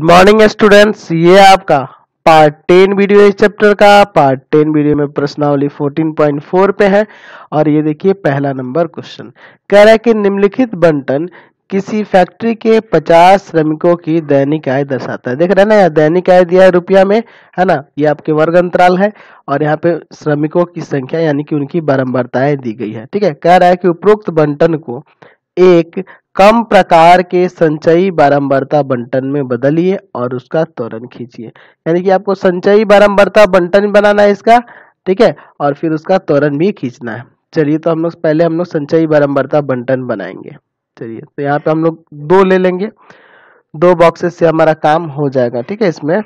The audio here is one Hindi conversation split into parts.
मॉर्निंग स्टूडेंट्स, ये आपका पार्ट 10 वीडियो है। इस चैप्टर का पार्ट 10 वीडियो में प्रश्नावली 14.4 पे है और ये देखिए पहला नंबर क्वेश्चन कह रहा है कि निम्नलिखित बंटन किसी फैक्ट्री के 50 श्रमिकों की दैनिक आय दर्शाता है। देख रहे हैं ना, यहाँ दैनिक आय दिया है रुपया में, है ना। ये आपके वर्ग अंतराल है और यहाँ पे श्रमिकों की संख्या यानी कि उनकी बारंबारताएं दी गई है। ठीक है, कह रहा है कि उपरोक्त बंटन को एक कम प्रकार के संचयी बारंबारता बंटन में बदलिए और उसका त्वरण खींचिए। यानी कि आपको संचयी बारंबारता बंटन बनाना है इसका, ठीक है, और फिर उसका त्वरण भी खींचना है। चलिए, तो हम लोग पहले संचयी बारंबारता बंटन बनाएंगे। चलिए, तो यहाँ पे हम लोग 2 ले लेंगे, 2 बॉक्सेस से हमारा काम हो जाएगा। ठीक है, इसमें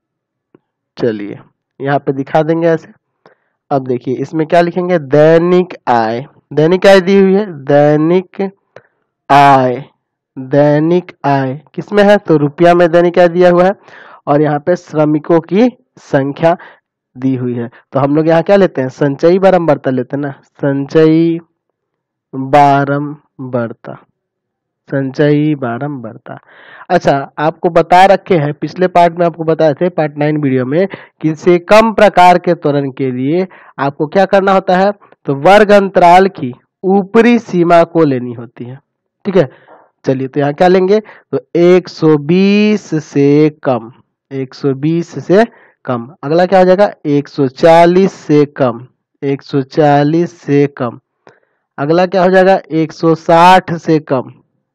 चलिए यहाँ पे दिखा देंगे ऐसे। अब देखिए इसमें क्या लिखेंगे, दैनिक आय। दैनिक आय दी हुई है, दैनिक आय। दैनिक आय किसमें है, तो रुपया में दैनिक आय दिया हुआ है और यहाँ पे श्रमिकों की संख्या दी हुई है। तो हम लोग यहाँ क्या लेते हैं, संचयी बारंबारता लेते हैं ना, संचयी बारंबारता, संचयी बारंबारता। अच्छा, आपको बता रखे हैं पिछले पार्ट में, आपको बताए थे पार्ट 9 वीडियो में कि से कम प्रकार के त्वरण के लिए आपको क्या करना होता है, तो वर्ग अंतराल की ऊपरी सीमा को लेनी होती है। ठीक है, चलिए तो यहाँ क्या लेंगे, तो 120 से कम, 120 से कम। अगला क्या हो जाएगा, 140 से कम, 140 से कम। अगला क्या हो जाएगा, 160 से कम,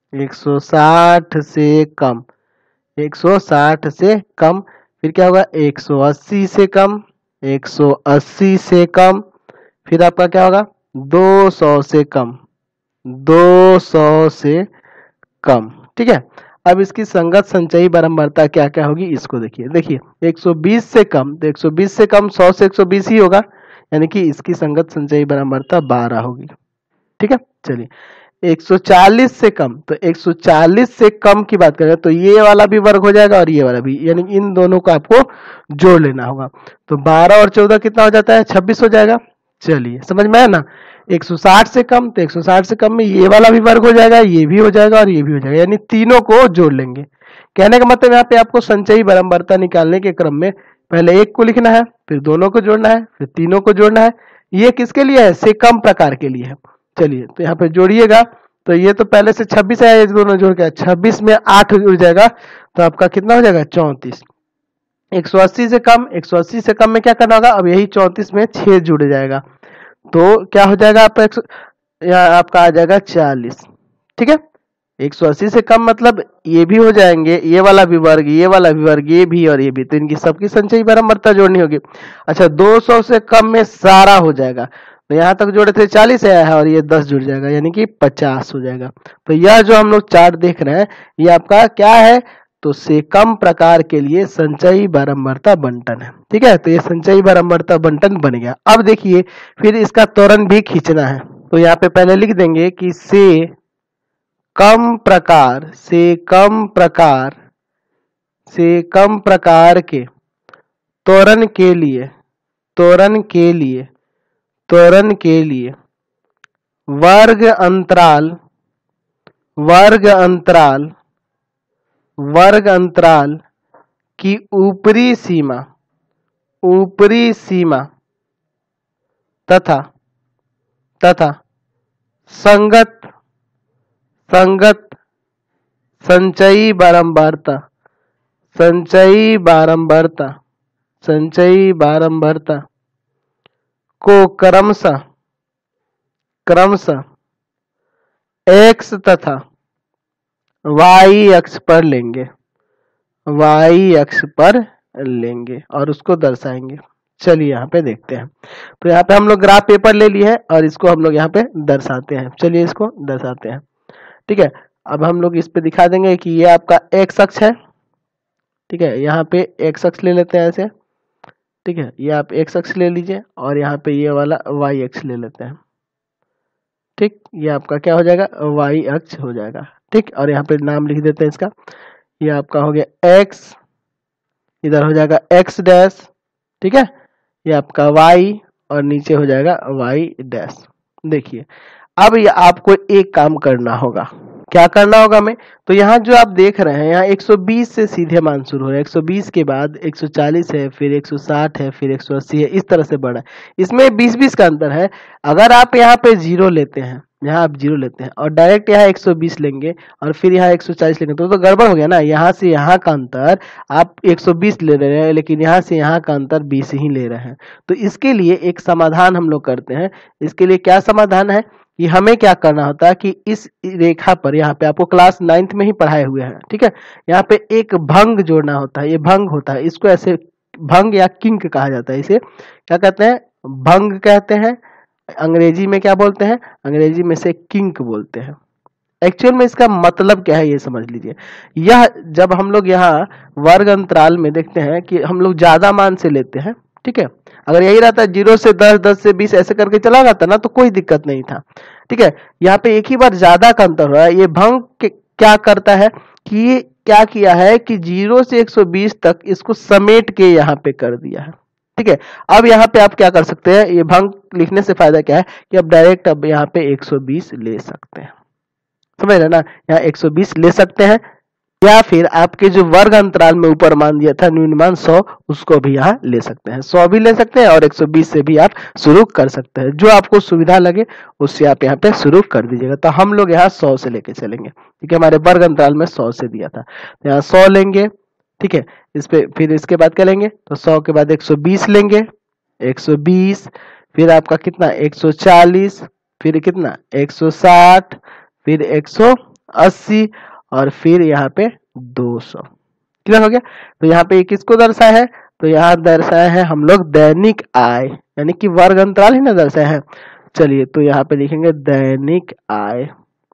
160 से कम, 160 से कम। फिर क्या होगा, 180 से कम, 180 से कम। फिर आपका क्या होगा, 200 से कम, 200 से कम। ठीक है, अब इसकी संगत संचयी बारंबारता क्या क्या होगी इसको देखिए। देखिए 120 से कम, तो 120 से कम 100 से 120 ही होगा, यानी कि इसकी संगत संचयी बारंबारता 12 होगी। ठीक है, चलिए 140 से कम, तो 140 से कम की बात करें तो ये वाला भी वर्ग हो जाएगा और ये वाला भी, यानी इन दोनों को आपको जोड़ लेना होगा। तो 12 और 14 कितना हो जाता है, 26 हो जाएगा। चलिए समझ में आया ना। 160 से कम, तो 160 से कम में ये वाला भी वर्ग हो जाएगा, ये भी हो जाएगा और ये भी हो जाएगा, यानी तीनों को जोड़ लेंगे। कहने का मतलब यहाँ पे आपको संचयी बारंबारता निकालने के क्रम में पहले एक को लिखना है, फिर दोनों को जोड़ना है, फिर तीनों को जोड़ना है। ये किसके लिए है, से कम प्रकार के लिए है। चलिए तो यहाँ पे जोड़िएगा, तो ये तो पहले से 26 है, ये दोनों जोड़ के 26 में 8 जुड़ जाएगा, तो आपका कितना हो जाएगा, 34। 180 से कम, 180 से कम में क्या करना होगा, अब यही 34 में 6 जुड़ जाएगा, तो क्या हो जाएगा आपका यहाँ आपका आ जाएगा 40। ठीक है, 180 से कम मतलब ये भी हो जाएंगे, ये वाला भी वर्ग, ये वाला भी वर्ग, ये भी और ये भी, तो इनकी सबकी संचयी बारंबारता जोड़नी होगी। अच्छा, 200 से कम में सारा हो जाएगा, तो यहाँ तक जोड़े थे 40 आया है और ये 10 जुड़ जाएगा, यानी कि 50 हो जाएगा। तो यह जो हम लोग चार्ट देख रहे हैं ये आपका क्या है, तो से कम प्रकार के लिए संचयी बारंबारता बंटन है। ठीक है, तो ये संचयी बारंबारता बंटन बन गया। अब देखिए फिर इसका त्वरण भी खींचना है, तो यहाँ पे पहले लिख देंगे कि से कम प्रकार, से कम प्रकार, से कम प्रकार के त्वरण के लिए, त्वरण के लिए, त्वरण के लिए वर्ग अंतराल, वर्ग अंतराल, वर्ग अंतराल की ऊपरी सीमा, ऊपरी सीमा तथा तथा संगत, संगत संचयी बारंबारता, संचयी बारंबारता, संचयी बारंबारता को क्रमशः, क्रमशः x तथा y अक्ष पर लेंगे, y अक्ष पर लेंगे और उसको दर्शाएंगे। चलिए यहाँ पे देखते हैं, तो यहाँ पे हम लोग ग्राफ पेपर ले लिए हैं और इसको हम लोग यहाँ पे दर्शाते हैं। चलिए इसको दर्शाते हैं। ठीक है, अब हम लोग इस पे दिखा देंगे कि ये आपका x अक्ष है। ठीक है, यहाँ पे x अक्ष ले लेते हैं ऐसे। ठीक है, ये आप x अक्ष ले लीजिए और यहाँ पे ये वाला y अक्ष ले लेते हैं। ठीक, ये आपका क्या हो जाएगा, y अक्ष हो जाएगा। ठीक, और यहाँ पे नाम लिख देते हैं इसका, ये आपका हो गया x, इधर हो जाएगा x डैश। ठीक है, ये आपका y और नीचे हो जाएगा y डैश। देखिए अब ये आपको एक काम करना होगा, क्या करना होगा हमें, तो यहाँ जो आप देख रहे हैं यहाँ 120 से सीधे मान शुरू हो रहा है, 120 के बाद 140 है, फिर 160 है, फिर 180 है, इस तरह से बढ़ा है। इसमें 20-20 का अंतर है। अगर आप यहाँ पे जीरो लेते हैं, यहाँ आप जीरो लेते हैं और डायरेक्ट यहाँ 120 लेंगे और फिर यहाँ 140 लेंगे तो गड़बड़ हो गया ना। यहाँ से यहाँ का अंतर आप 120 ले रहे हैं, लेकिन यहाँ से यहाँ का अंतर 20 ही ले रहे हैं। तो इसके लिए एक समाधान हम लोग करते हैं। इसके लिए क्या समाधान है कि हमें क्या करना होता है कि इस रेखा पर, यहाँ पे आपको क्लास 9th में ही पढ़ाए हुए हैं, ठीक है, यहाँ पे एक भंग जोड़ना होता है। ये भंग होता है, इसको ऐसे भंग या किंक कहा जाता है। इसे क्या कहते हैं, भंग कहते हैं। अंग्रेजी में क्या बोलते हैं, अंग्रेजी में से किंक बोलते हैं। एक्चुअल में इसका मतलब क्या है ये समझ लीजिए। यह जब हम लोग यहाँ वर्ग अंतराल में देखते हैं कि हम लोग ज्यादा मान से लेते हैं, ठीक है, अगर यही रहता 0 से 10, 10 से 20 ऐसे करके चला जाता ना तो कोई दिक्कत नहीं था, ठीक है। यहाँ पे एक ही बार ज्यादा का अंतर हो रहा है। ये भंग क्या करता है कि क्या किया है कि 0 से 120 तक इसको समेट के यहाँ पे कर दिया है, ठीक है। अब यहाँ पे आप क्या कर सकते हैं, ये भंग लिखने से फायदा क्या है कि आप डायरेक्ट अब यहाँ पे 120 ले सकते हैं, समझ रहे ना, यहाँ 120 ले सकते हैं। या फिर आपके जो वर्ग अंतराल में ऊपर मान दिया था न्यून मान 100, उसको भी यहाँ ले सकते हैं। 100 भी ले सकते हैं और 120 से भी आप शुरू कर सकते हैं। जो आपको सुविधा लगे उससे आप यहाँ पे शुरू कर दीजिएगा। तो हम लोग यहाँ 100 से लेके चलेंगे, ठीक है। हमारे वर्ग अंतराल में 100 से दिया था, तो यहाँ 100 लेंगे, ठीक है। इस पे फिर इसके बाद क्या लेंगे, तो 100 के बाद 120 लेंगे, 120, फिर आपका कितना 140, फिर कितना 160, फिर 180 और फिर यहाँ पे 200। क्लियर हो गया। तो यहाँ पे किसको दर्शाया है, तो यहाँ दर्शाया है हम लोग दैनिक आय, यानी कि वर्ग अंतराल ही ना दर्शाया है। चलिए तो यहाँ पे लिखेंगे दैनिक आय,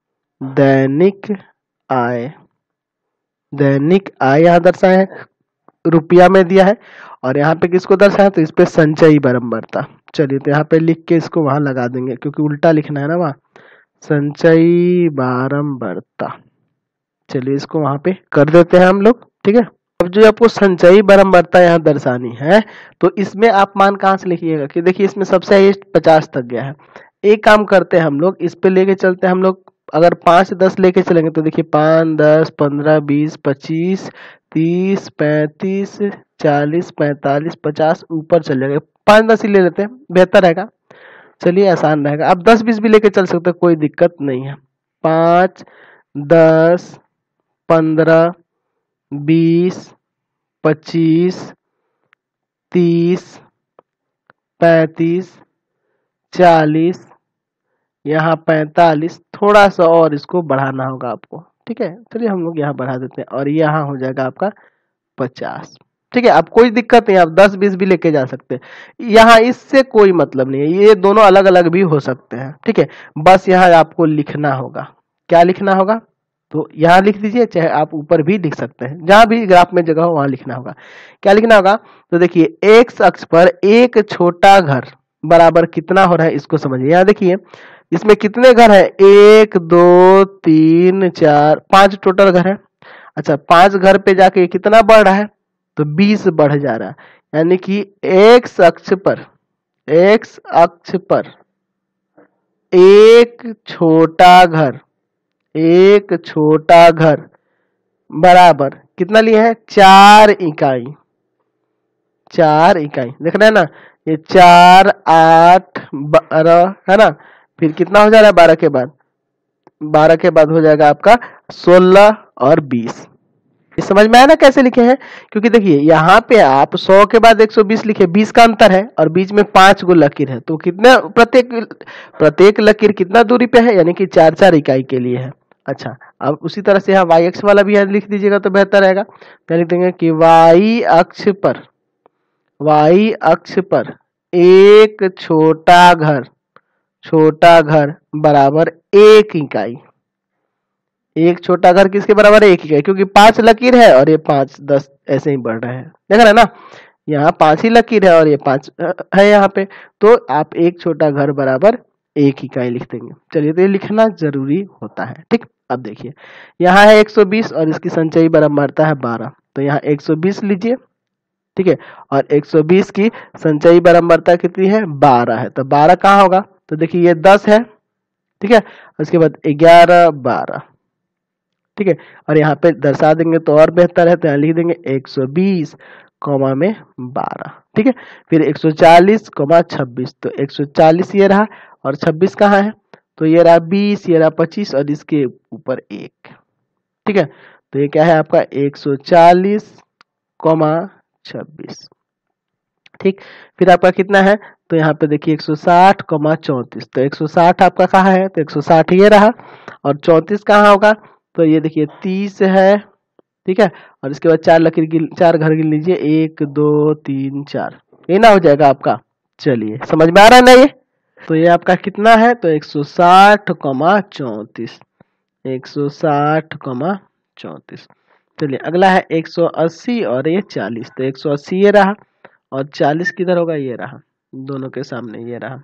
दैनिक आय, दैनिक आय यहाँ दर्शाया है, रुपया में दिया है। और यहाँ पे किसको दर्शाया, तो इस पे संचयी बारंबारता। चलिए तो यहाँ पे लिख के इसको वहां लगा देंगे क्योंकि उल्टा लिखना है ना वहां, संचयी बारंबारता। चलिए इसको वहां पे कर देते हैं हम लोग, ठीक है। अब जो आपको संचयी बारंबारता यहाँ दर्शानी है तो इसमें आप मान कहाँ से लिखिएगा कि देखिए इसमें सबसे हाईएस्ट 50 तक गया है। एक काम करते हैं हम लोग, इस पे लेके चलते हैं हम लोग। अगर 5 10 लेके चलेंगे तो देखिए 5 10 15 20 25 30 35 40 45 50 ऊपर चल जाएगा। 5 10 ही ले लेते हैं, बेहतर रहेगा। चलिए आसान रहेगा। आप 10 20 भी लेके चल सकते हैं, कोई दिक्कत नहीं है। 5 10 15 20 25 30 35 40, यहाँ 45, थोड़ा सा और इसको बढ़ाना होगा आपको, ठीक है। चलिए हम लोग यहाँ बढ़ा देते हैं और यहाँ हो जाएगा आपका 50, ठीक है। अब कोई दिक्कत नहीं, आप 10 20 भी लेके जा सकते हैं। यहाँ इससे कोई मतलब नहीं है, ये दोनों अलग अलग भी हो सकते हैं, ठीक है। बस यहाँ आपको लिखना होगा, क्या लिखना होगा, तो यहाँ लिख दीजिए, चाहे आप ऊपर भी लिख सकते हैं, जहां भी ग्राफ में जगह हो वहां लिखना होगा। क्या लिखना होगा, तो देखिए एक्स अक्ष पर एक छोटा घर बराबर कितना हो रहा है इसको समझिए। यहाँ देखिए इसमें कितने घर है, 1 2 3 4 5 टोटल घर है। अच्छा 5 घर पे जाके कितना बढ़ रहा है, तो 20 बढ़ जा रहा है। यानी कि एक्स अक्ष पर, एक्स अक्ष पर एक छोटा घर, एक छोटा घर बराबर कितना लिया है, 4 इकाई, 4 इकाई देख रहे हैं ना, ये 4 8 12 है ना, फिर कितना हो जा रहा है 12 के बाद, 12 के बाद हो जाएगा आपका 16 और 20। ये समझ में आया ना कैसे लिखे हैं, क्योंकि देखिए यहाँ पे आप 100 के बाद 120 लिखे, 20 का अंतर है और बीच में 5 गो लकीर है, तो कितना प्रत्येक लकीर कितना दूरी पे है, यानी कि 4 4 इकाई के लिए है। अच्छा अब उसी तरह से यहाँ वाई अक्ष वाला भी लिख दीजिएगा तो बेहतर रहेगा। क्या लिख देंगे कि वाई अक्ष पर, वाई अक्ष पर एक छोटा घर, छोटा घर बराबर 1 इकाई। एक छोटा घर किसके बराबर है, 1 इकाई, क्योंकि 5 लकीर है और ये 5 10 ऐसे ही बढ़ रहे हैं, देख रहे हैं ना, यहाँ 5 ही लकीर है और ये 5 है यहाँ पे, तो आप एक छोटा घर बराबर 1 इकाई लिख देंगे। चलिए तो ये लिखना जरूरी होता है, ठीक। अब देखिए यहाँ है 120 और इसकी संचयी बारंबारता है 12, तो यहाँ 120 लीजिए, ठीक है, और 120 की संचयी बारंबारता कितनी है, 12 है, तो 12 कहाँ होगा, तो देखिए ये 10 है, ठीक है, उसके बाद 11 12, ठीक है, और यहाँ पे दर्शा देंगे तो और बेहतर है, तो यहाँ लिख देंगे 120 कॉमा में 12। ठीक है, फिर 140 कॉमा 26, तो 140 ये रहा और 26 कहाँ है, तो ये रहा 20, ये रहा 25 और इसके ऊपर 1। ठीक है, तो ये क्या है आपका 140 कॉमा 26। ठीक, फिर आपका कितना है, तो यहाँ पे देखिए 160 कॉमा 34, तो 160 आपका कहाँ है, तो 160 ये रहा और 34 कहाँ होगा, तो ये देखिए 30 है। ठीक है, और इसके बाद 4 घर गिन लीजिए, 1 2 3 4, ये ना हो जाएगा आपका। चलिए समझ में आ रहा है ना ये, तो ये आपका कितना है, तो 160 कॉमा 34, 160 कॉमा 34। चलिए अगला है 180 और ये 40, तो 180 ये रहा और 40 किधर होगा, ये रहा दोनों के सामने, ये रहा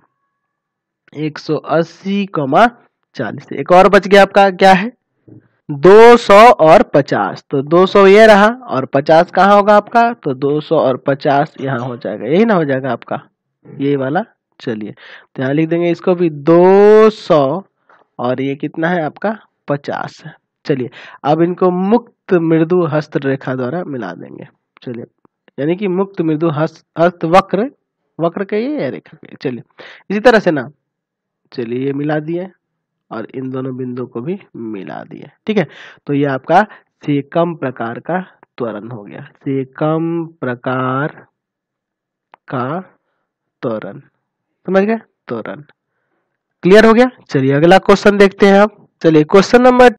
180 कॉमा 40। एक और बच गया आपका, क्या है 200 और 50, तो 200 ये रहा और 50 कहाँ होगा आपका, तो 200 और 50 यहाँ हो जाएगा, यही ना हो जाएगा आपका ये वाला। चलिए तो यहाँ लिख देंगे इसको भी 200 और ये कितना है आपका 50 है। चलिए अब इनको मुक्त मृदु हस्त रेखा द्वारा मिला देंगे। चलिए यानी कि मुक्त मृदु हस्त वक्र, वक्र के ये रेखा के, चलिए इसी तरह से ना, चलिए ये मिला दिए और इन दोनों बिंदु को भी मिला दिए। ठीक है, तो ये आपका सेकम प्रकार का त्वरण हो गया, सेकम प्रकार का त्वरण, समझ गए, त्वरण। क्लियर हो गया। चलिए अगला क्वेश्चन देखते हैं आप। चलिए क्वेश्चन नंबर